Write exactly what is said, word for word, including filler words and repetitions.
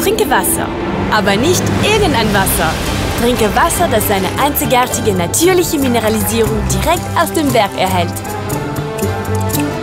Trinke Wasser. Aber nicht irgendein Wasser. Trinke Wasser, das seine einzigartige natürliche Mineralisierung direkt aus dem Berg erhält.